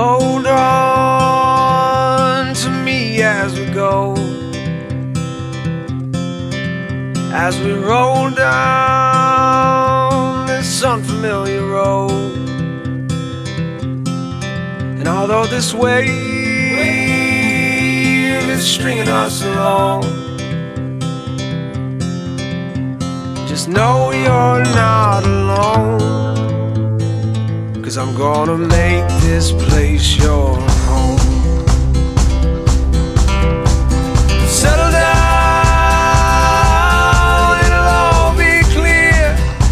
hold on to me as we go, as we roll down this unfamiliar road. And although this wave is stringing us along, just know you're not alone, 'cause I'm gonna make this place your home. Settle down, it'll all be clear.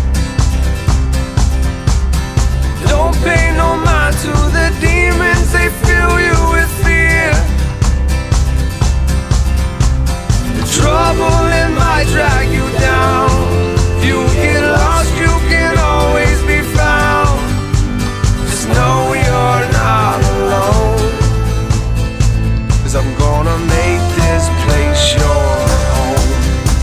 Don't pay no mind to the demons, they fill you with fear. The trouble, it might drag you down. You get lost, you can always be found. Just know you're not alone, 'cause I'm gonna make this place your home.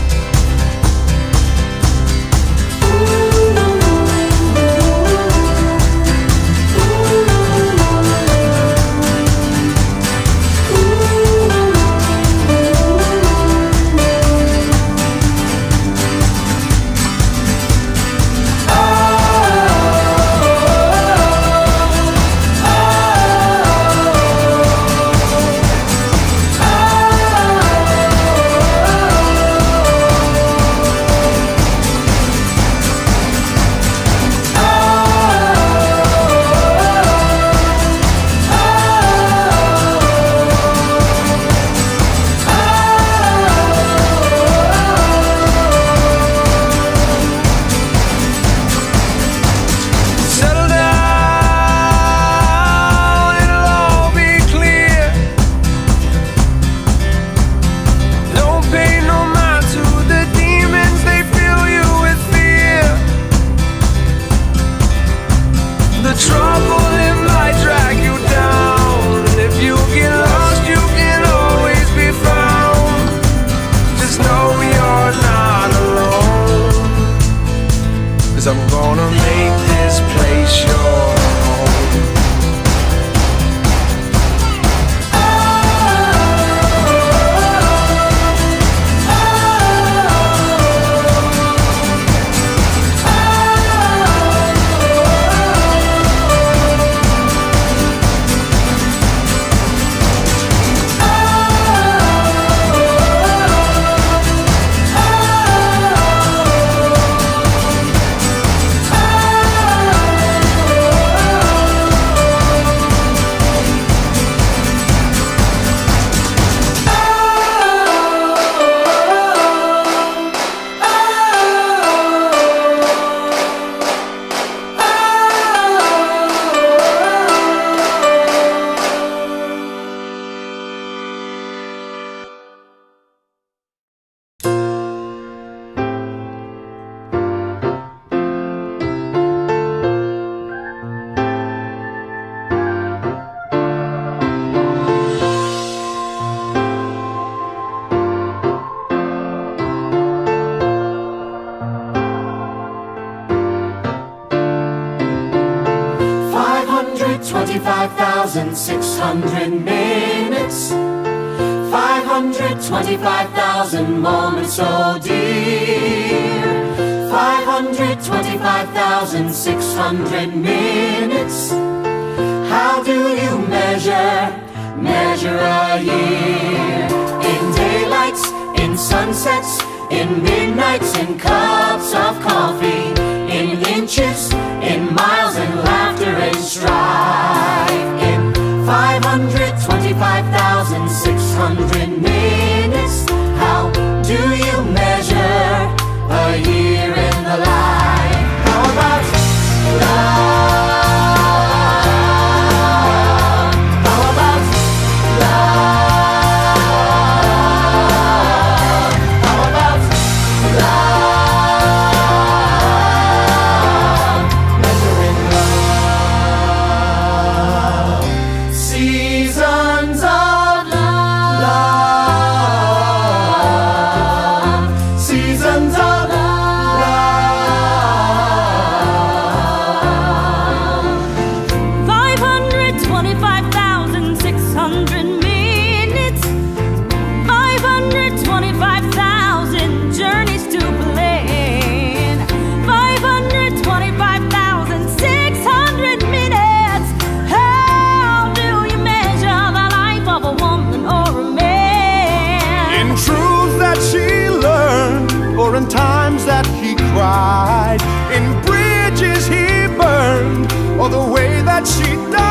I'm gonna make this place your home. 25,600 minutes, 525,000 moments so dear, 525,600 minutes. How do you measure a year? In daylights, in sunsets, in midnights, in cups of coffee, in inches, in miles, and laughter and strife. In 525,600 minutes, how do you measure a year in the life? How about love? How about love? How about love? Measuring love. Seasons of love. that she does.